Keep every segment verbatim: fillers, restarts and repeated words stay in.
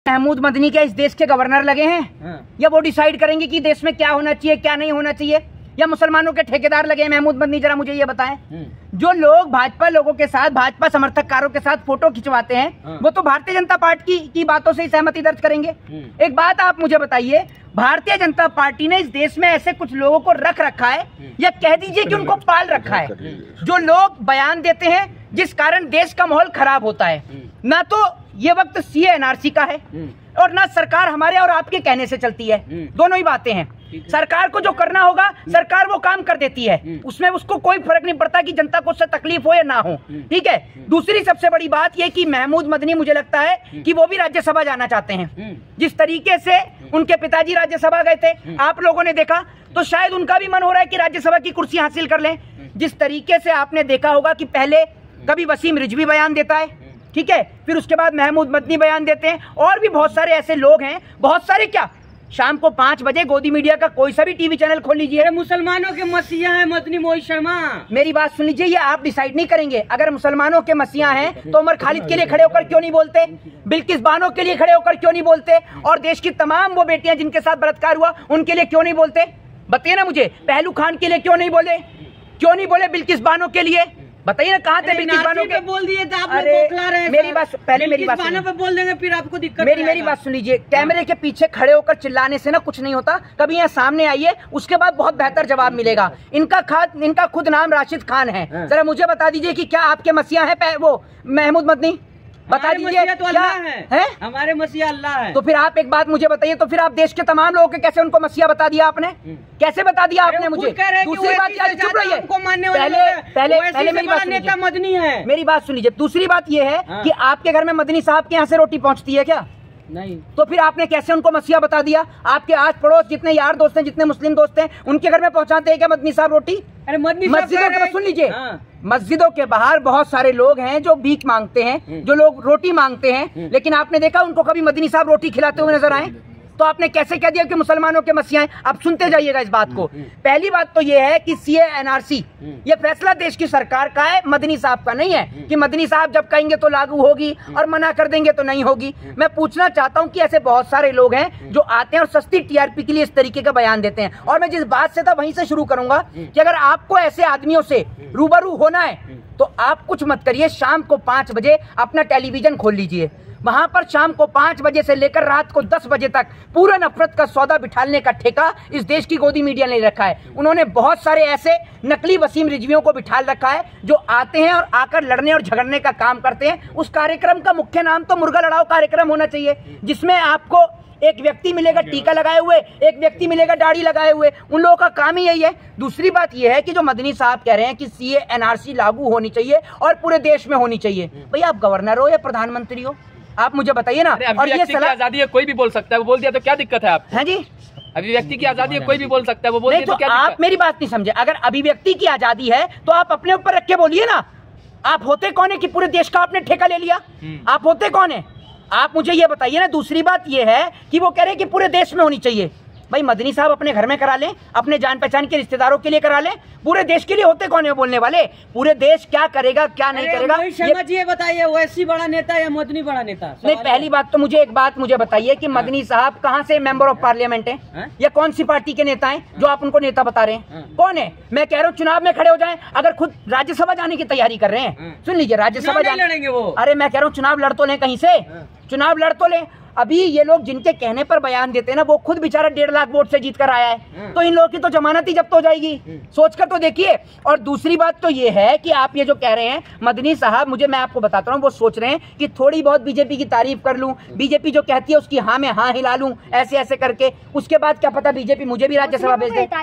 महमूद मदनी क्या इस देश के गवर्नर लगे हैं? हाँ। या वो डिसाइड करेंगे कि देश में क्या होना चाहिए क्या नहीं होना चाहिए? या मुसलमानों के ठेकेदार लगे हैं महमूद मदनी? जरा मुझे ये बताएं। जो लोग भाजपा लोगों के साथ, भाजपा समर्थककारों के साथ फोटो खिंचवाते हैं, हाँ। वो तो भारतीय जनता पार्टी की, की बातों से ही सहमति दर्ज करेंगे। एक बात आप मुझे बताइए, भारतीय जनता पार्टी ने इस देश में ऐसे कुछ लोगों को रख रखा है, या कह दीजिए कि उनको पाल रखा है, जो लोग बयान देते हैं जिस कारण देश का माहौल खराब होता है। ना तो ये वक्त सी एन आर सी का है और ना सरकार हमारे और आपके कहने से चलती है, दोनों ही बातें हैं। सरकार को जो करना होगा सरकार वो काम कर देती है, उसमें उसको कोई फर्क नहीं पड़ता कि जनता को उससे तकलीफ हो या ना हो, ठीक है। दूसरी सबसे बड़ी बात ये कि महमूद मदनी मुझे लगता है कि वो भी राज्यसभा जाना चाहते हैं। जिस तरीके से उनके पिताजी राज्यसभा गए थे, आप लोगों ने देखा, तो शायद उनका भी मन हो रहा है कि राज्यसभा की कुर्सी हासिल कर लें। जिस तरीके से आपने देखा होगा कि पहले कभी वसीम रिजवी बयान देता है, ठीक है, फिर उसके बाद महमूद मदनी बयान देते हैं, और भी बहुत सारे ऐसे लोग हैं, बहुत सारे क्या, शाम को पांच बजे गोदी मीडिया का कोई सा भी टीवी चैनल खोल लीजिए, मुसलमानों के मसीहा है मदनी मोहित शर्मा। मेरी बात सुन लीजिए, ये आप डिसाइड नहीं करेंगे। अगर मुसलमानों के मसीहा हैं तो उमर खालिद के लिए खड़े होकर क्यों नहीं बोलते, बिल्किस बानो के लिए खड़े होकर क्यों नहीं बोलते, और देश की तमाम वो बेटियां जिनके साथ बलात्कार हुआ उनके लिए क्यों नहीं बोलते? बताइए ना मुझे। पहलू खान के लिए क्यों नहीं बोले, क्यों नहीं बोले बिल्किस बानो के लिए? बताइए ना, कहाँ थे बिल्किस बानो के? बोल दिए तो आप बौखला रहे हैं। मेरी बात पहले मेरी बात बानो पे बोल देंगे, फिर आपको दिक्कत। मेरी मेरी बात सुन लीजिए। कैमरे के पीछे खड़े होकर चिल्लाने से ना कुछ नहीं होता, कभी यहाँ सामने आइए, उसके बाद बहुत बेहतर जवाब मिलेगा। इनका खाद इनका खुद नाम राशिद खान है। जरा मुझे बता दीजिए कि क्या आपके मसीहा है वो महमूद मदनी? बता दीजिए। तो अल्लाह है, है? हमारे मसीहा अल्लाह है। तो फिर आप एक बात मुझे बताइए, तो फिर आप देश के तमाम लोगों के कैसे उनको मसीहा बता दिया आपने? कैसे बता दिया आपने मुझे? दूसरी बात, चुप रहिए, पहले पहले पहले मेरी बात नेता मदनी है, मेरी बात सुन लीजिए। दूसरी बात ये है कि आपके घर में मदनी साहब के यहाँ से रोटी पहुँचती है क्या? नहीं। तो फिर आपने कैसे उनको मसीहा बता दिया? आपके आस पड़ोस जितने यार दोस्त हैं, जितने मुस्लिम दोस्त हैं, उनके घर में पहुंचाते हैं क्या मदनी साहब रोटी? अरे मदनी मस्जिदों के, सुन लीजिए, मस्जिदों के बाहर बहुत सारे लोग हैं जो भीख मांगते हैं, जो लोग रोटी मांगते हैं, लेकिन आपने देखा उनको कभी मदनी साहब रोटी खिलाते हुए नजर आए? तो आपने कैसे कह दिया कि मुसलमानों के मसीहा हैं? आप सुनते जाइएगा इस बात को। पहली बात तो यह है कि सी ए एन आर सी ये फैसला देश की सरकार का है, मदनी साहब का नहीं है कि मदनी साहब जब कहेंगे तो लागू होगी और मना कर देंगे तो नहीं होगी। मैं पूछना चाहता हूं कि ऐसे बहुत सारे लोग हैं जो आते हैं और सस्ती टी आर पी के लिए इस तरीके का बयान देते हैं। और मैं जिस बात से था वहीं से शुरू करूंगा कि अगर आपको ऐसे आदमियों से रूबरू होना है तो आप कुछ मत करिए, शाम को पांच बजे अपना टेलीविजन खोल लीजिए, वहां पर शाम को पांच बजे से लेकर रात को दस बजे तक पूरा नफरत का सौदा बिठाने का ठेका इस देश की गोदी मीडिया ने रखा है। उन्होंने बहुत सारे ऐसे नकली वसीम रिजवियों को बिठा रखा है जो आते हैं और आकर लड़ने और झगड़ने का काम करते हैं। उस कार्यक्रम का मुख्य नाम तो मुर्गा लड़ाओ कार्यक्रम होना चाहिए, जिसमें आपको एक व्यक्ति मिलेगा टीका लगाए हुए, एक व्यक्ति मिलेगा दाढ़ी लगाए हुए, उन लोगों का काम ही यही है। दूसरी बात यह है कि जो मदनी साहब कह रहे हैं कि सी ए एन आर सी लागू होनी चाहिए और पूरे देश में होनी चाहिए, भैया आप गवर्नर हो या प्रधानमंत्री हो, आप मुझे बताइए ना। और ये सलाह आजादी है, कोई भी बोल सकता है, वो बोल दिया तो क्या दिक्कत है? आप हैं जी, अभिव्यक्ति की आजादी है, कोई भी बोल सकता है, वो बोल दिया तो क्या दिक्कत? आप मेरी बात नहीं समझे। अगर अभिव्यक्ति की आजादी है तो आप अपने ऊपर रख के बोलिए ना। आप होते कौन है कि पूरे देश का आपने ठेका ले लिया? आप होते कौन है? आप मुझे ये बताइए ना। दूसरी बात ये है कि वो कह रहे हैं कि पूरे देश में होनी चाहिए। भाई मदनी साहब अपने घर में करा लें, अपने जान पहचान के रिश्तेदारों के लिए करा लें, पूरे देश के लिए होते कौन है बोलने वाले? पूरे देश क्या करेगा क्या नहीं करेगा? शर्मा जी ये बताइए, वैसी बड़ा नेता या मदनी बड़ा नेता? नहीं, पहली बात तो मुझे एक बात मुझे बताइए कि मदनी साहब कहाँ से मेंबर ऑफ पार्लियामेंट हैं या कौन सी पार्टी के नेता हैं जो आप उनको नेता बता रहे हैं? कौन है? मैं कह रहा हूँ चुनाव में खड़े हो जाएं, अगर खुद राज्यसभा जाने की तैयारी कर रहे हैं, सुन लीजिए, राज्यसभा लड़ेंगे वो। अरे मैं कह रहा हूँ चुनाव लड़ तो लें कहीं से, चुनाव लड़ तो लें। अभी ये लोग जिनके कहने पर बयान देते हैं ना, वो खुद बेचारा डेढ़ लाख वोट से जीत कर आया है, तो इन लोगों की तो जमानत ही जब्त हो जाएगी, सोचकर तो देखिए। और दूसरी बात तो ये है कि आप ये जो कह रहे हैं मदनी साहब, मुझे मैं आपको बताता हूँ, वो सोच रहे हैं कि थोड़ी बहुत बीजेपी की तारीफ कर लूं, बीजेपी जो कहती है उसकी हाँ में हाँ हिला लूं, ऐसे ऐसे करके, उसके बाद क्या पता बीजेपी मुझे भी राज्यसभा भेज दे।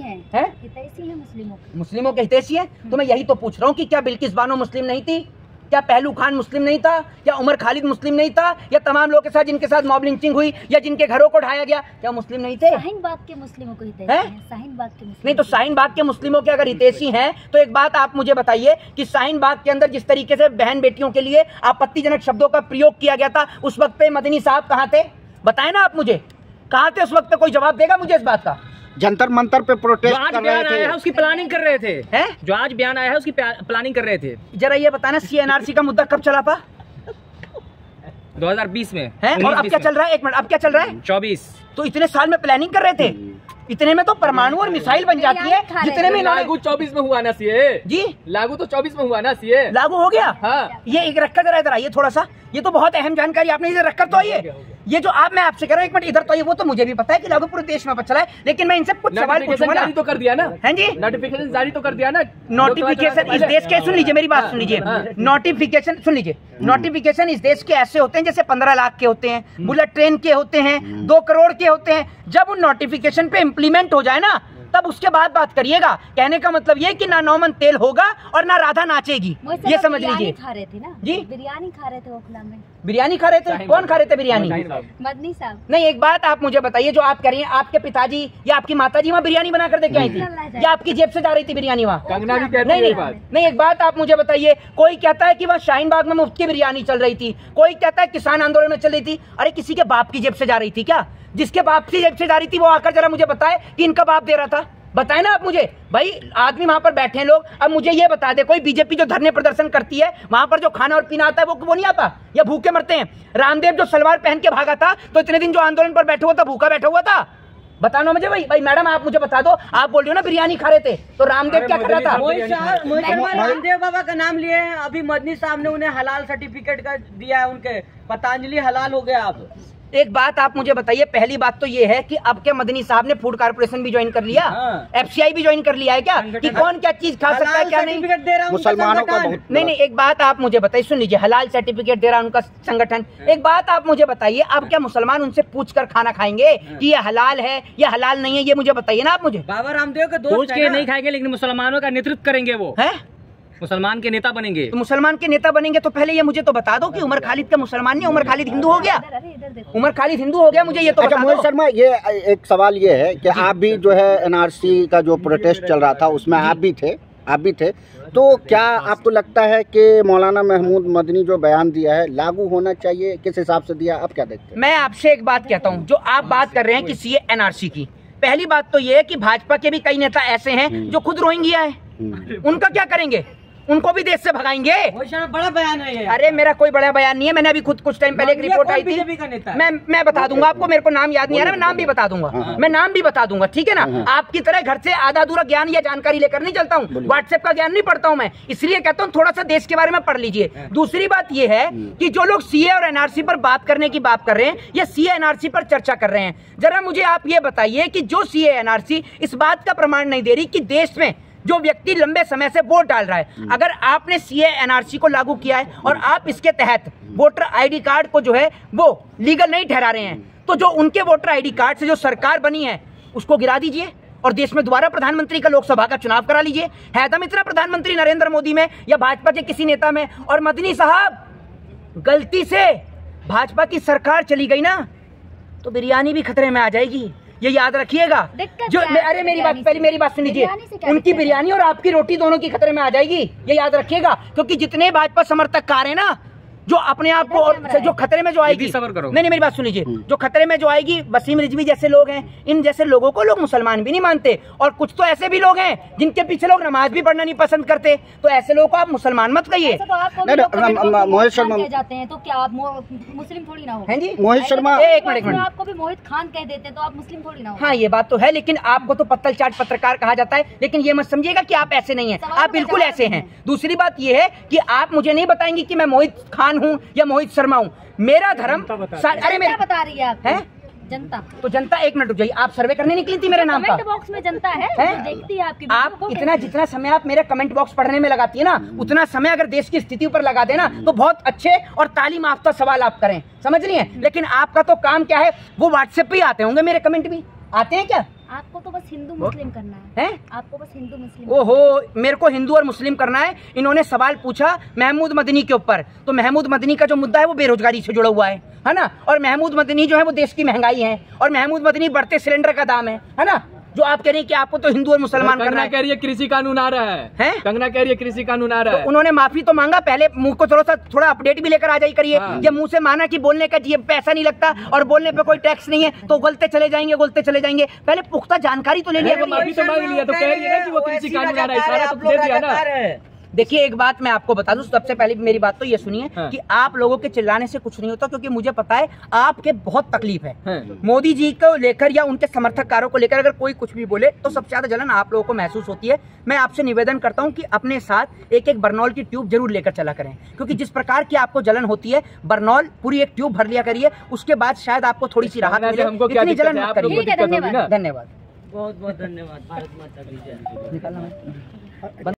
मुस्लिमों के हितैषी है, तो मैं यही तो पूछ रहा हूँ कि क्या बिल्किस बानो मुस्लिम नहीं थी? क्या पहलू खान मुस्लिम नहीं था? या उमर खालिद मुस्लिम नहीं था? या तमाम लोगों के साथ जिनके साथ मॉब लिंचिंग हुई या जिनके घरों को ढाया गया, क्या मुस्लिम नहीं थे? शाहीन बाग के मुस्लिमों को हितैषी हैं, शाहीन बाग के मुस्लिम नहीं, तो शाहीन बाग के मुस्लिमों के अगर हितैषी हैं तो एक बात आप मुझे बताइए कि शाहीन बाग के अंदर जिस तरीके से बहन बेटियों के लिए आपत्तिजनक शब्दों का प्रयोग किया गया था, उस वक्त पे मदनी साहब कहाँ थे? बताए ना आप मुझे, कहाँ थे उस वक्त? कोई जवाब देगा मुझे इस बात का? जंतर मंतर पे प्रोटेस्ट कर रहे थे, आया है उसकी प्लानिंग कर रहे थे, हैं? जो आज बयान आया है उसकी प्लानिंग कर रहे थे। जरा ये बताना सी एन आर सी का मुद्दा कब चला था? दो हजार बीस में है। और अब क्या चल रहा है? एक मिनट, अब क्या चल रहा है? चौबीस। तो इतने साल में प्लानिंग कर रहे थे, इतने में तो परमाणु और मिसाइल बन जाती है। जितने में लागू चौबीस में हुआ ना सीए जी, लागू तो चौबीस में हुआ ना सीए, लागू हो गया। हाँ। ये एक रखकर जरा इधर आइए थोड़ा सा, ये तो बहुत अहम जानकारी आपने इधर रखकर तो आइए। ये जो आप मैं आपसे कह रहा हूँ, एक मिनट इधर तो आइए। वो तो मुझे भी पता है कि लागू पूरे देश में चला है, लेकिन मैं इनसे कुछ सवाल पूछूंगा ना। जारी तो कर दिया ना? हैं जी, नोटिफिकेशन जारी तो कर दिया ना। नोटिफिकेशन इस देश के, सुन लीजिए मेरी बात सुन लीजिए, नोटिफिकेशन सुन लीजिए, नोटिफिकेशन इस देश के ऐसे होते हैं जैसे पंद्रह लाख के होते हैं, बुलेट ट्रेन के होते हैं, दो करोड़ के होते हैं। जब उन नोटिफिकेशन पे इम्प्लीमेंट हो जाए ना, तब उसके बाद बात करिएगा। कहने का मतलब ये कि ना नौमन तेल होगा और ना राधा नाचेगी, ये समझ लीजिए। खा रहे थे ना जी, बिरयानी खा रहे थे ओखला में। बिरयानी खा रहे थे? कौन खा रहे थे बिरयानी? मदनी साहब। नहीं, एक बात आप मुझे बताइए, जो आप कह रही हैं आपके पिताजी या आपकी माताजी वहाँ बिरयानी बना कर दे के आई थी, या आपकी जेब से जा रही थी बिरयानी वहाँ? कंगना भी कहती नहीं नहीं नहीं, एक बात आप मुझे बताइए, कोई कहता है कि वहाँ शाहीन बाग में मुफ्त की बिरयानी चल रही थी, कोई कहता है किसान आंदोलन में चल रही थी। अरे किसी के बाप की जेब से जा रही थी क्या? जिसके बाप की जेब से जा रही थी वो आकर जरा मुझे बताए कि इनका बाप दे रहा था। बताए ना आप मुझे। भाई आदमी वहां पर बैठे हैं लोग, अब मुझे ये बता दे, कोई बीजेपी जो धरने प्रदर्शन करती है वहां पर जो खाना और पीना आता है वो वो नहीं आता, या भूखे मरते हैं? रामदेव जो सलवार पहन के भागा था, तो इतने दिन जो आंदोलन पर बैठा हुआ था भूखा बैठा हुआ था? बताना मुझे भाई। भाई मैडम आप मुझे बता दो, आप बोल रहे हो ना बिरयानी खा रहे थे, तो रामदेव क्या कर रहा था? रामदेव बाबा का नाम लिए हैं, अभी मदनी साहब ने उन्हें हलाल सर्टिफिकेट का दिया है, उनके पतंजलि हलाल हो गया। अब एक बात आप मुझे बताइए, पहली बात तो ये है कि अब क्या मदनी साहब ने फूड कारपोरेशन भी ज्वाइन कर लिया, हाँ। एफसीआई भी ज्वाइन कर लिया है क्या, कि कौन क्या चीज खा सकता है क्या नहीं? मुसलमानों का बहुत नहीं नहीं, एक बात आप मुझे बताइए, सुन लीजिए, हलाल सर्टिफिकेट दे रहा है उनका संगठन। एक बात आप मुझे बताइए, अब क्या मुसलमान उनसे पूछकर खाना खाएंगे कि ये हलाल है या हलाल नहीं है? ये मुझे बताइए ना आप मुझे। बाबा रामदेव के दोस्त पूछ के नहीं खाएंगे, लेकिन मुसलमानों का नेतृत्व करेंगे, वो है मुसलमान के नेता बनेंगे। तो मुसलमान के नेता बनेंगे तो पहले ये मुझे तो बता दो कि उमर खालिद का मुसलमान नहीं, उमर खालिद हिंदू हो गया। उमर खालिद हिंदू हो गया, मुझे ये तो अच्छा मोहित शर्मा, ये एक सवाल ये है कि आप भी जो है एनआरसी का जो प्रोटेस्ट चल रहा था उसमें आप भी थे, आप भी थे, तो क्या आपको लगता है कि मौलाना महमूद मदनी जो बयान दिया है लागू होना चाहिए? किस हिसाब से दिया, आप क्या देखते हैं? मैं आपसे एक बात कहता हूँ, जो आप बात कर रहे हैं कि सीए एनआरसी की, पहली बात तो ये है कि भाजपा के भी कई नेता ऐसे हैं जो खुद रोहिंग्या है, उनका क्या करेंगे? उनको भी देश से भगाएंगे। बड़ा बयान है ये। अरे मेरा कोई बड़ा बयान नहीं है, मैंने अभी खुद कुछ टाइम पहले एक रिपोर्ट आई थी, मैं मैं बता दूंगा आपको, मेरे को नाम याद नहीं आ रहा, मैं नाम भी बता दूंगा, मैं नाम भी बता दूंगा, ठीक है ना? आपकी तरह घर से आधा अधूरा ज्ञान या जानकारी लेकर नहीं चलता हूँ, व्हाट्सएप का ज्ञान नहीं पढ़ता हूँ मैं, इसलिए कहता हूँ थोड़ा सा देश के बारे में पढ़ लीजिए। दूसरी बात ये है कि जो लोग सीए और एनआरसी पर बात करने की बात कर रहे हैं, ये सीए एनआरसी पर चर्चा कर रहे हैं, जरा मुझे आप ये बताइए कि जो सीए एनआरसी इस बात का प्रमाण नहीं दे रही कि देश में जो व्यक्ति लंबे समय से वोट डाल रहा है, अगर आपने सीए एनआरसी को लागू किया है और आप इसके तहत वोटर आईडी कार्ड को जो है वो लीगल नहीं ठहरा रहे हैं, तो जो उनके वोटर आईडी कार्ड से जो सरकार बनी है उसको गिरा दीजिए और देश में दोबारा प्रधानमंत्री का लोकसभा का चुनाव करा लीजिए। है दम इतना प्रधानमंत्री नरेंद्र मोदी में या भाजपा के किसी नेता में? और मदनी साहब, गलती से भाजपा की सरकार चली गई ना तो बिरयानी भी खतरे में आ जाएगी, ये याद रखिएगा। जो अरे मेरी बात पहले मेरी बात सुन लीजिए, उनकी बिरयानी और आपकी रोटी दोनों की खतरे में आ जाएगी, ये याद रखिएगा, क्योंकि जितने भाजपा समर्थक कार हैं ना, जो अपने आप को और जो खतरे में जो आएगी, नहीं नहीं मेरी बात सुन लीजिए, जो खतरे में जो आएगी, वसीम रिजवी जैसे लोग हैं, इन जैसे लोगों को लोग मुसलमान भी नहीं मानते, और कुछ तो ऐसे भी लोग हैं जिनके पीछे लोग नमाज भी पढ़ना नहीं पसंद करते, तो ऐसे लोगों को आप मुसलमान मत कहिए। मोहित शर्मा जाते हैं तो क्या आप मुस्लिम थोड़ी ना हो? हैं जी मोहित शर्मा, एक मिनट, आपको भी मोहित खान कह देते तो आप मुस्लिम थोड़ी ना हो? हाँ ये बात तो है, लेकिन आपको तो पत्तल चाट पत्रकार कहा जाता है, लेकिन ये मत समझिएगा कि आप ऐसे नहीं हैं, आप बिल्कुल ऐसे हैं। दूसरी बात ये है कि आप मुझे नहीं बताएंगे कि मैं मोहित खान हूँ या मोहित शर्मा हूँ, मेरा धर्म अरे मेरा बता रही है आप, है जनता, तो जनता, एक मिनट रुक जाइए, आप सर्वे करने निकली थी मेरे नाम का? कमेंट बॉक्स में जनता है, है? जो देखती है आपकी, आप इतना जितना समय आप मेरे कमेंट बॉक्स पढ़ने में लगाती है ना, उतना समय अगर देश की स्थिति पर लगा देना तो बहुत अच्छे और तालीम याफ्ता सवाल आप करें, समझ रही हैं? लेकिन आपका तो काम क्या है, वो व्हाट्सएप पे ही आते होंगे, मेरे कमेंट भी आते हैं क्या? आपको तो बस हिंदू मुस्लिम करना है, है? आपको बस हिंदू मुस्लिम। ओहो, मेरे को हिंदू और मुस्लिम करना है। इन्होंने सवाल पूछा महमूद मदनी के ऊपर, तो महमूद मदनी का जो मुद्दा है वो बेरोजगारी से जुड़ा हुआ है, है ना? और महमूद मदनी जो है वो देश की महंगाई है, और महमूद मदनी बढ़ते सिलेंडर का दाम है, है ना? जो आप कह रही हैं कि आपको तो हिंदू और मुसलमान करना है। कह रही है कृषि कानून आ रहा है, है? कंगना कह रही है कृषि कानून आ रहा है। तो उन्होंने माफी तो मांगा, पहले मुंह को थोड़ा सा थोड़ा अपडेट भी लेकर आ जाई करिए। हाँ। जब मुंह से माना कि बोलने का जी पैसा नहीं लगता और बोलने पे कोई टैक्स नहीं है, तो बोलते चले जाएंगे बोलते चले जाएंगे, पहले पुख्ता जानकारी तो ले लिया। माफी तो मांग लिया, तो कह रही है कि वो कृषि कानून आ रहा है, सारा तो दे दिया ना। देखिए एक बात मैं आपको बता दूं, सबसे पहले मेरी बात तो ये सुनिए हाँ। कि आप लोगों के चिल्लाने से कुछ नहीं होता, क्योंकि मुझे पता है आपके बहुत तकलीफ है। हाँ। मोदी जी को लेकर या उनके समर्थककारों को लेकर अगर कोई कुछ भी बोले तो सबसे ज्यादा जलन आप लोगों को महसूस होती है। मैं आपसे निवेदन करता हूं कि अपने साथ एक एक बर्नॉल की ट्यूब जरूर लेकर चला करें, क्योंकि जिस प्रकार की आपको जलन होती है, बर्नॉल पूरी एक ट्यूब भर लिया करिए, उसके बाद शायद आपको थोड़ी सी राहत मिले। हमको क्या इतनी दिक्कत जलन है? मत आप लोगों को करिए। ठीक है, दिक्कत होगी ना? धन्यवाद। बहुत बहुत धन्यवाद। भारत माता की जय। निकालना है।